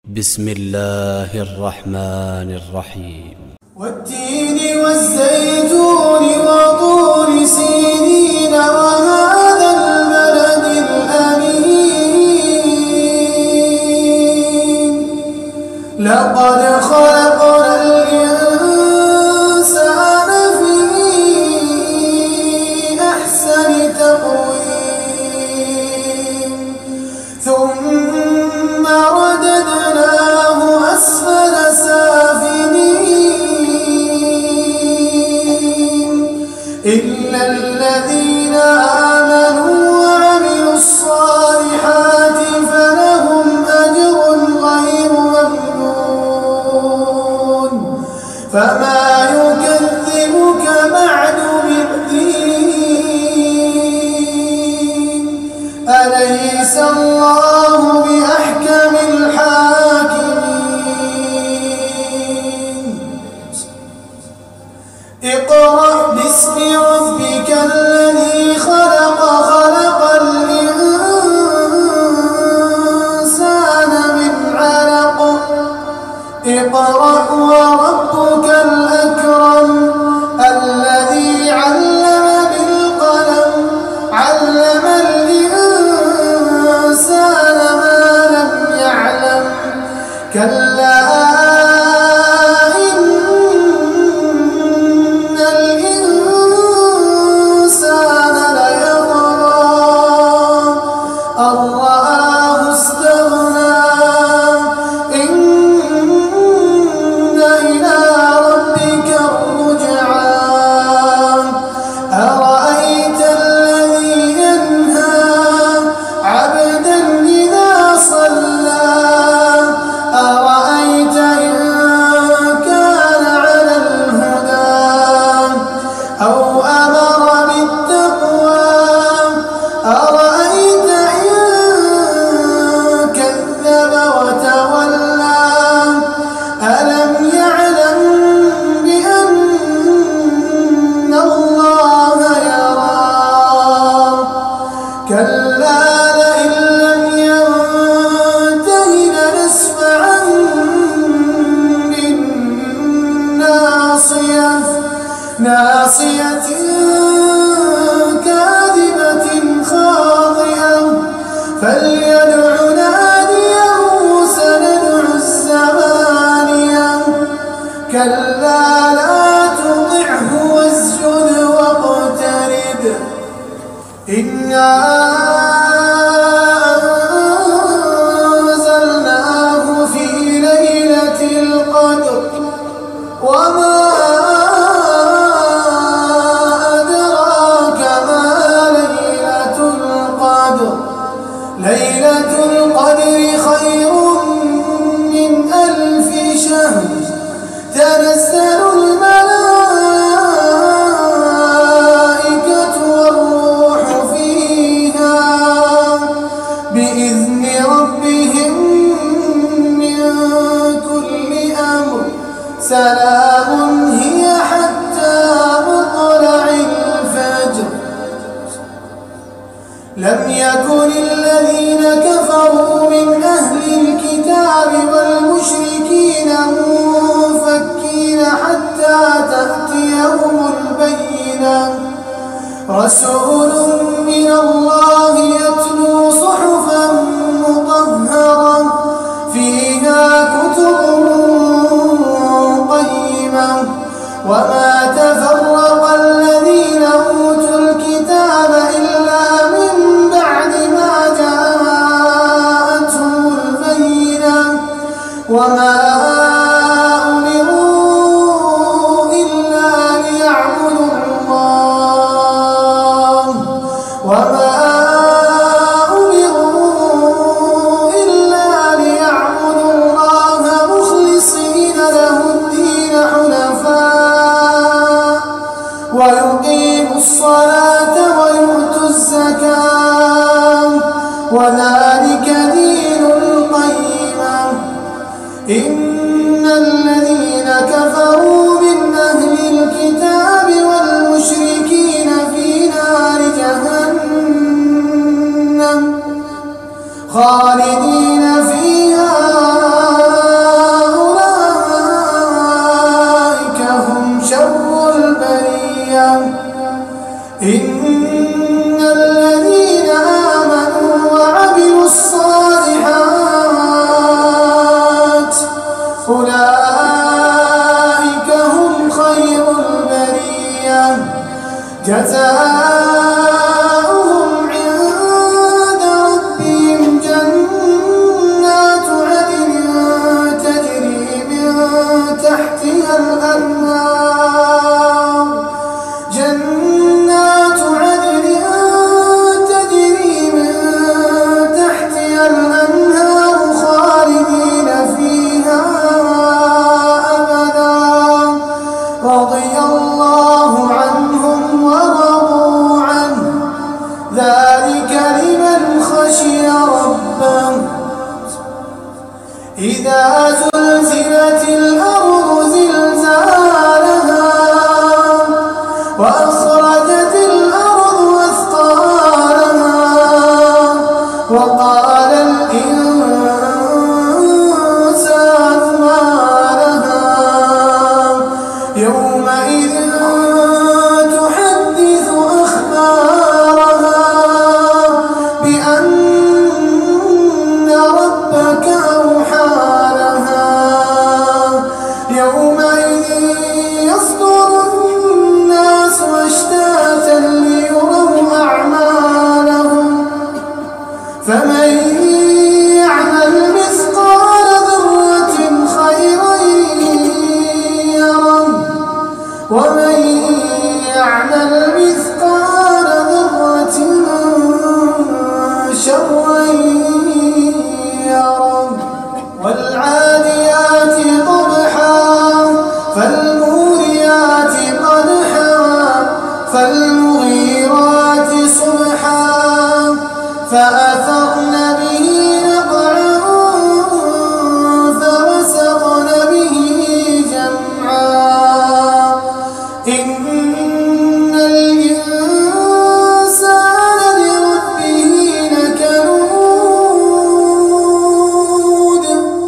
بسم الله الرحمن الرحيم. والتين والزيتون وطور سينين وهذا البلد الأمين لقد خلقنا الإنسان في أحسن تقويم ثم رددناه أسفل سافلين إلا الذين آمنوا وعملوا الصالحات فلهم أجر غير ممنون فما يكذبك بعد بالدين أليس الله بأحكم الحاكمين اقرأ باسم ربك الذي خلق خلق الإنسان من علق اقرأ وربك الأكرم الذي علم بالقلم علم الإنسان ما لم يعلم كلا إن الإنسان ليطغى أن رآه استغنى إن إلى ربك الرجعى أرأيت الذي ينهى عبدا إذا صلى أرأيت إن كان على الهدى أو أمر بالتقوى أرأيت إن كذب وتولى ألم يعلم بأن الله يرى كلا لئن لم ينته لنسفعا بالناصية ناصية كاذبة خاطئة فليدع ناديه سندع الزبانية كلا لا تطعه واسجد واقترب إنا أنزلناه في ليلة القدر وما أدراك ما ليلة القدر ليلة القدر خير من 1000 شهر تنزل الملائكة والروح فيها بإذن ربهم من كل أمر سلام هي حتى مطلع الفجر لم يكن الذين كفروا من أهل الكتاب والمشركين منفكين حتى تأتيهم البينة رسول من الله يتلو صحفا مطهرة فيها كتب قيمة وما تفرق الذين أوتوا الكتاب إلا من بعد ما جاءتهم البينة وما أمروا إلا ليعبدوا الله وما أمروا إلا ليعبدوا الله مخلصين له الدين حنفاء ويقيموا الصلاة ويؤتوا الزكاة وذلك دين القيمة إن الذين كفروا من أهل الكتاب والمشركين في نار جهنم خالدين فيها جزاؤهم عند ربهم جنات عدن تجري من تحتها الأنهار خالدين فيها أبدا رضي الله عنهم ورضوا عنه ذلك لمن خشي ربه. إذا زلزلت الأرض زلزالها وأخرجت الأرض أثقالها وقال الإنسان ما لها يومئذ تحدث أخبارها بأن ربك أوحى لها يومئذ يصدر الناس أشتاتا ليروا أعمالهم فمن يعمل مثقال ذرة خيرا يره ومن يعمل مثقال ذرة شرا يره. والعاديات ضبحا فالموريات قدحا فالمغيرات صبحا فأثرن به نقعا فوسطن به جمعا إن الإنسان لربه لكنود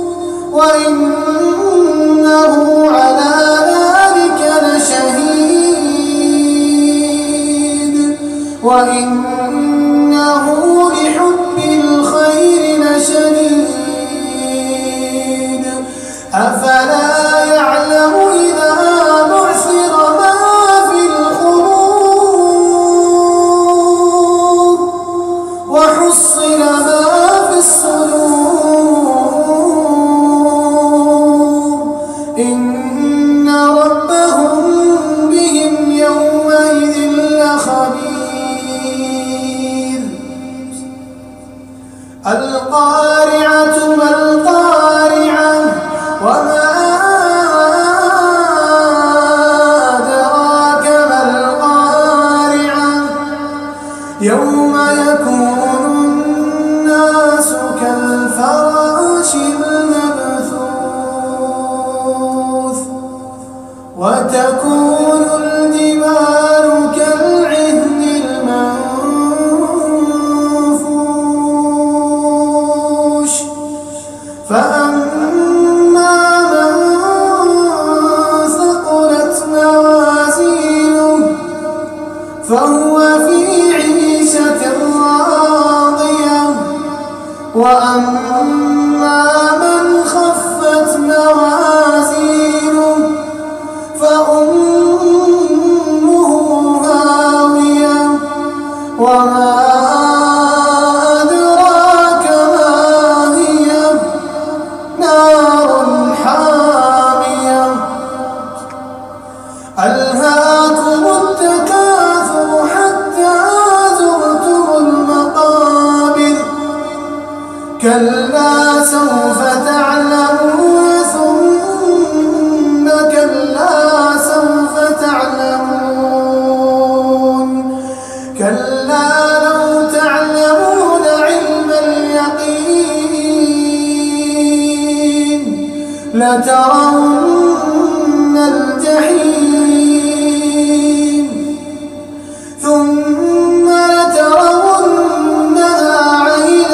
وإنه على ذلك لشهيد وإنه لحب الخير لشديد أفلا يعلم إذا بعثر ما في القبور وحصل ما في الصدور إن ربهم بهم يومئذ لخبير. القارعة ما القارعة وما أدراك ما القارعة يوم يكون الناس كالفراش المبثوث وتكون الجبال كالعهن المنفوش فأما من ثقلت موازينه فهو في عيشة راضية وأما من خفت موازينه فأمه هاوية وما أدراك ما هي نار حامية. ألهاكم التكاثر حتى زرتم المقابر كلا سوف تعلمون ثم كلا سوف تعلمون كلا لو تعلمون علم اليقين لترون الجحيم ثم لترونها عين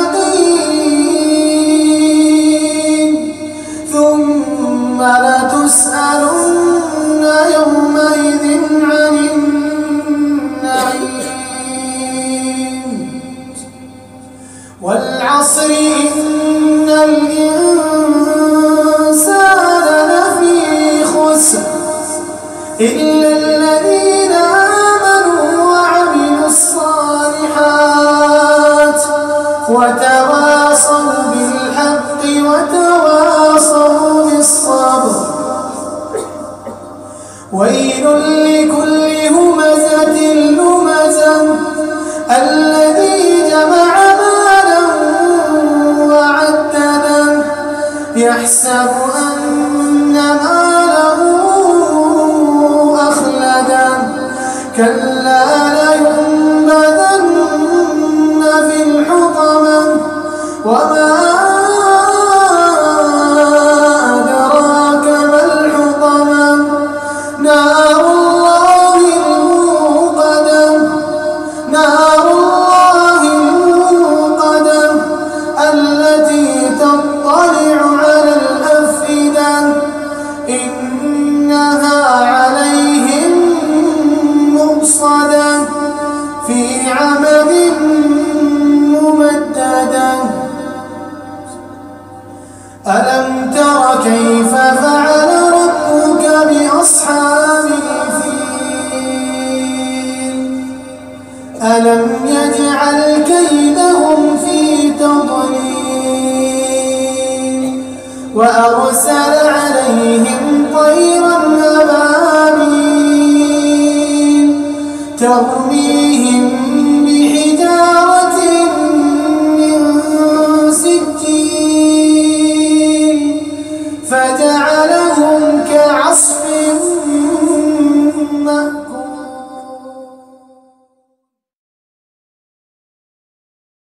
اليقين ثم لتسألن يومئذ عن النعيم. والعصر إن الإنسان لفي خسر وتواصوا بالصبر. ويل لكل همزة لمزة الذي جمع مالا وعدده يحسب أن ماله أخلده كلا لينبذن في الحطمة وما أدراك ما الحطمة نار الله الموقدة التي تطلع على الأفئدة إنها عليهم مؤصدة في عمد ممددة. ألم تر كيف فعل ربك بأصحاب الفيل ألم يجعل كيدهم في تضليل وأرسل عليهم طيرا أبابيل ترميهم